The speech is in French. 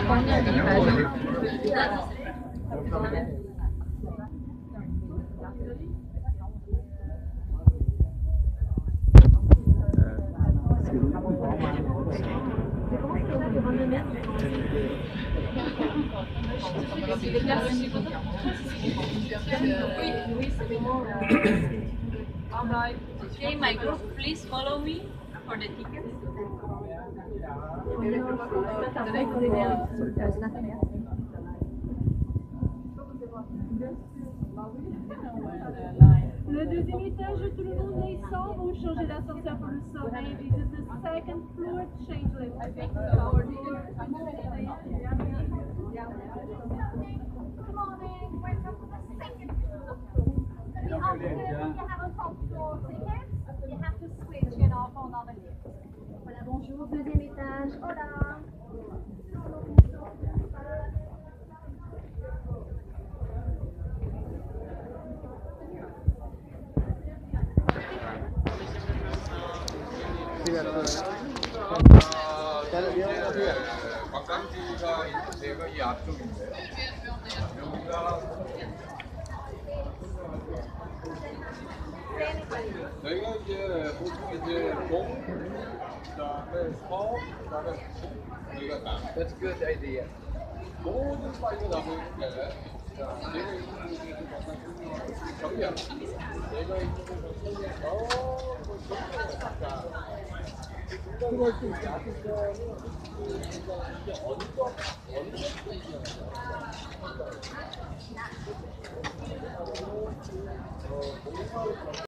Okay, my group, please follow me for the tickets. Le deuxième étage, tout le monde descend, vous changez d'ascenseur pour le sommet. Visit the second floor, change lift. Good morning. Welcome to the second floor. You have a top floor ticket. You have to switch it off on another lift. Voilà, bonjour, deuxième étage. Hola. 관광지가 있는 데가 이 앞쪽인데 여기가 저희가 이제 보통 이제 동 그다음에 서 그다음에 북 여기가 남. That's a good idea. 모든 파일이 남아있는데 자 내가 있는 곳이 좀 약간 정리야. 내가 있는 곳은 그걸 좀 약간 언덕